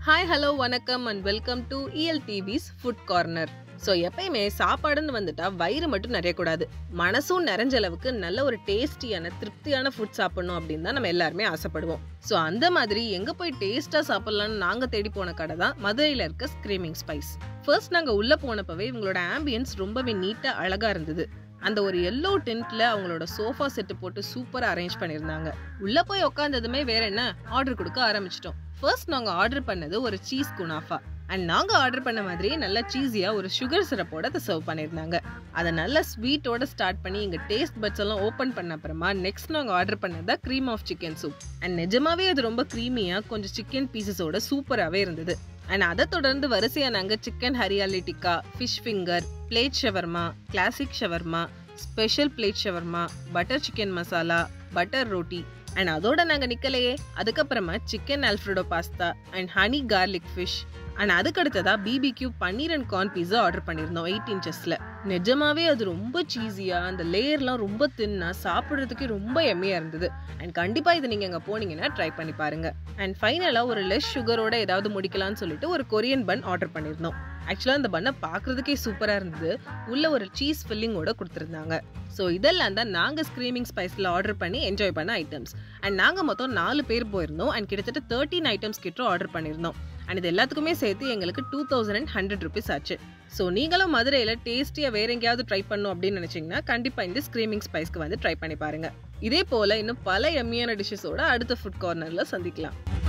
Hi, hello, vanakkam and welcome to Eyal TV's Food Corner. So, எப்பயுமே சாப்பாடுன்னு வந்துட்டா வயிறு மட்டும் நிறைய கூடாது. மனசும் நிறைஞ்ச அளவுக்கு நல்ல ஒரு டேஸ்டியான திருப்தியான ஃபுட் சாப்பிடணும் அப்படின்னு தான் நம்ம எல்லாருமே ஆசைப்படுவோம். ஸோ அந்த மாதிரி எங்க போய் டேஸ்டா சாப்பிடலாம்னு நாங்க தேடி போன கடை தான் மதுரையில இருக்க ஸ்க்ரீமிங் ஸ்பைஸ். ஃபர்ஸ்ட் நாங்க உள்ள போனப்பவே இவங்களோட ஆம்பியன்ஸ் ரொம்பவே நீட்டா அழகா இருந்தது. அந்த ஒரு எல்லோ டென்ட்ல அவங்களோட சோஃபா செட்டு போட்டு சூப்பரா அரேஞ்ச் பண்ணியிருந்தாங்க. உள்ள போய் உட்காந்ததுமே வேற என்ன ஆர்டர் கொடுக்க ஆரம்பிச்சிட்டோம். ஃபர்ஸ்ட் நாங்க ஆர்டர் பண்ணது ஒரு சீஸ் குனாஃபா அண்ட் நாங்க ஆர்டர் பண்ண மாதிரியே நல்லா சீஸியா ஒரு சுகர் சிரப்போட அதை சர்வ் பண்ணியிருந்தாங்க. அதை நல்லா ஸ்வீட்டோட ஸ்டார்ட் பண்ணி எங்க டேஸ்ட் பட்ஸ் எல்லாம் ஓப்பன் பண்ண அப்புறமா நெக்ஸ்ட் நாங்க ஆர்டர் பண்ணதா cream of chicken soup and நிஜமாவே அது ரொம்ப க்ரீமியா கொஞ்சம் சிக்கன் பீசஸோட சூப்பராகவே இருந்தது. அண்ட் அதை தொடர்ந்து வரிசையா நாங்க chicken hariyali tikka, fish finger, plate shawarma, classic shawarma, special plate shawarma, butter chicken masala, butter roti and அதோட நாங்க நிக்கலையே. அதுக்கப்புறமா chicken alfredo pasta and honey garlic fish and அதுக்கு அடுத்ததா BBQ paneer and corn pizza order பண்ணியிருந்தோம் 8 inches. நிஜமாவே அது ரொம்ப சீஸியா, அந்த லேயர்லாம் ரொம்ப தின்னா, சாப்பிட்றதுக்கு ரொம்ப எம்மையா இருந்தது. அண்ட் கண்டிப்பா இது நீங்க அங்க போனீங்கன்னா ட்ரை பண்ணி பாருங்க. அண்ட் ஃபைனலா ஒரு லெஸ் சுகரோட ஏதாவது முடிக்கலாம்னு சொல்லிட்டு ஒரு கொரியன் பன் ஆர்டர் பண்ணியிருந்தோம். ஆக்சுவலா அந்த பண்ணை பாக்குறதுக்கே சூப்பரா இருந்தது. உள்ள ஒரு சீஸ் ஃபில்லிங்கோட கொடுத்துருந்தாங்க. ஸோ இதெல்லாம் தான் நாங்க ஸ்க்ரீமிங் ஸ்பைஸ்ல ஆர்டர் பண்ணி என்ஜாய் பண்ண ஐட்டம்ஸ். அண்ட் நாங்க மொத்தம் 4 பேர் போயிருந்தோம் அண்ட் கிட்டத்தட்ட 13 ஐட்டம்ஸ் கிட்ட ஆர்டர் பண்ணியிருந்தோம். அண்ட் இது எல்லாத்துக்குமே சேர்த்து எங்களுக்கு 2100 rupees ஆச்சு. ஸோ நீங்களும் மதுரையில டேஸ்டியா வேற எங்கேயாவது ட்ரை பண்ணும் அப்படின்னு நினைச்சீங்கன்னா கண்டிப்பா இந்த ஸ்க்ரீமிங் ஸ்பைஸ்க்கு வந்து ட்ரை பண்ணி பாருங்க. இதே போல இன்னும் பல எம்மியான டிஷ்ஷஸோட அடுத்த ஃபுட் கார்னர்ல சந்திக்கலாம்.